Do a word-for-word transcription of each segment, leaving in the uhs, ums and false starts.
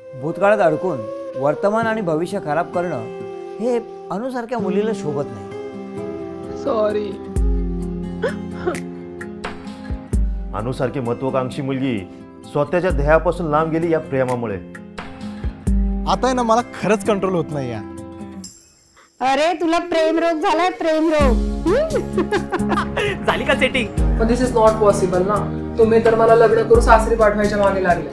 भूतकाळात अडकून वर्तमान आणि भविष्य खराब करणं हे अनुसारख्या मुलीला शोभत नाही. सॉरी. अनुसारखी महत्वाकांक्षी मुलगी स्वतःच्या ध्येयापासून लांब गेली या प्रेमामुळे. आता आहे ना मला खरंच कंट्रोल होत नाही या. अरे तुला प्रेम रोग झालाय, प्रेम रोग. झाली का सेटिंग? पण दिस इज नॉट पॉसिबल ना. तुम्ही तर मला लग्न करून सासरी पाठवायच्या मागे लागले.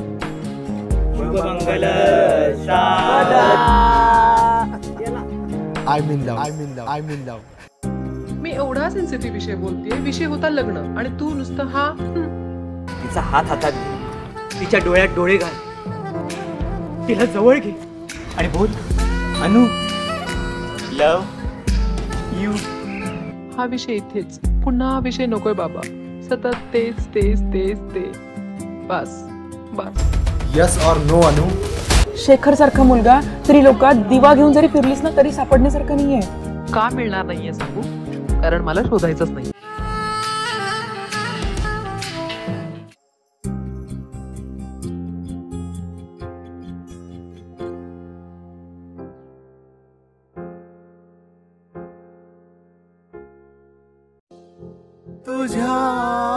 I mean love, I mean love, I mean love. मी एवढा सेन्सिटिव्ह विषय बोलतेय. विषय होता लग्न आणि तू नुसतं हा. तिचा हात हातात घे, तिच्या डोळ्यात डोळे घाल, तिला जवळ घे आणि बोल, अनु लव यू. हा विषय इथेच. पुन्हा हा विषय नकोय बाबा. सतत तेच तेच तेच ते. बस बस. यस और नो अनु? शेखर सारखा मुलगा त्रिलोकात दिवा घेऊन जरी फिरलीस ना तरी सापडण्यासारखं नाहीये. का मिळणार नाहीये सांगू? कारण मला शोधायचंच नाही. तुझ्या